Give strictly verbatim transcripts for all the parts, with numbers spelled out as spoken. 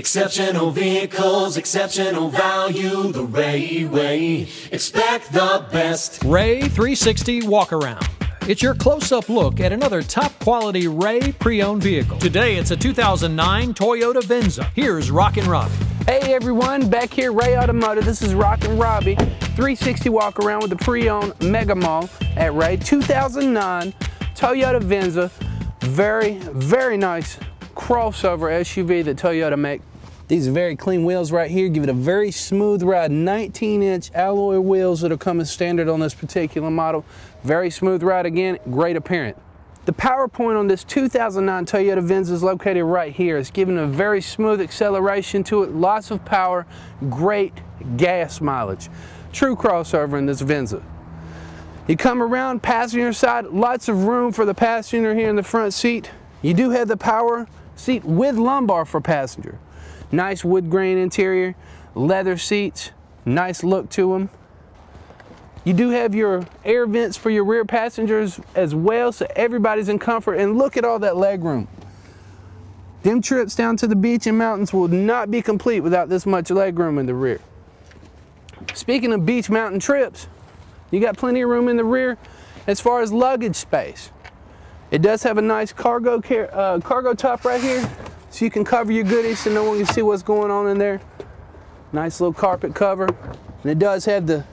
Exceptional vehicles, exceptional value, the Ray way. Expect the best. Ray three sixty Walk Around. It's your close-up look at another top-quality Ray pre-owned vehicle. Today, it's a two thousand nine Toyota Venza. Here's Rockin' Robbie. Hey everyone, back here Ray Automotive. This is Rockin' Robbie. three sixty Walk Around with the pre-owned Mega Mall at Ray. two thousand nine Toyota Venza. Very, very nice crossover S U V that Toyota make. These are very clean wheels right here. Give it a very smooth ride. nineteen inch alloy wheels that are coming standard on this particular model. Very smooth ride again, great appearance. The power point on this two thousand nine Toyota Venza is located right here. It's giving a very smooth acceleration to it, lots of power, great gas mileage. True crossover in this Venza. You come around passenger side, lots of room for the passenger here in the front seat. You do have the power seat with lumbar for passenger. Nice wood grain interior, leather seats, nice look to them. You do have your air vents for your rear passengers as well, so everybody's in comfort. And look at all that leg room. Them trips down to the beach and mountains will not be complete without this much leg room in the rear. Speaking of beach mountain trips, you got plenty of room in the rear as far as luggage space. It does have a nice cargo, uh, cargo top right here, so you can cover your goodies so no one can see what's going on in there. Nice little carpet cover. And it does have the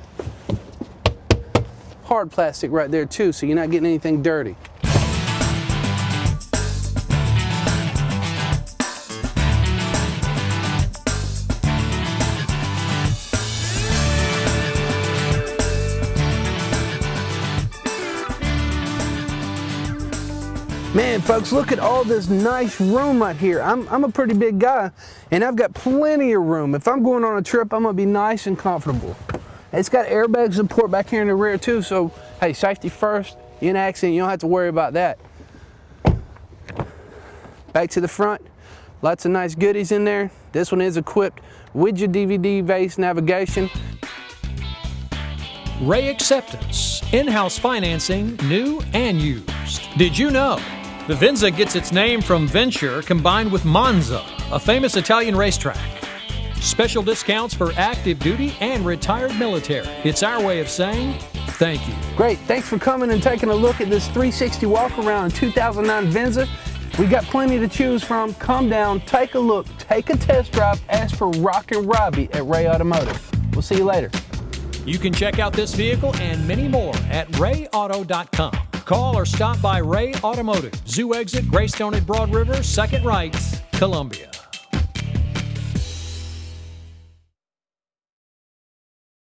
hard plastic right there too, so you're not getting anything dirty. Man, folks, look at all this nice room right here. I'm, I'm a pretty big guy, and I've got plenty of room. If I'm going on a trip, I'm gonna be nice and comfortable. It's got airbag support back here in the rear too, so hey, safety first. In an accident, you don't have to worry about that. Back to the front, lots of nice goodies in there. This one is equipped with your D V D-based navigation. Ray Acceptance, in-house financing, new and used. Did you know? The Venza gets its name from venture combined with Monza, a famous Italian racetrack. Special discounts for active duty and retired military. It's our way of saying thank you. Great, thanks for coming and taking a look at this three sixty Walk Around two thousand nine Venza. We got plenty to choose from. Come down, take a look, take a test drive, ask for Rockin' Robbie at Ray Automotive. We'll see you later. You can check out this vehicle and many more at ray auto dot com. Call or stop by Ray Automotive, Zoo Exit, Greystone at Broad River, second right, Columbia.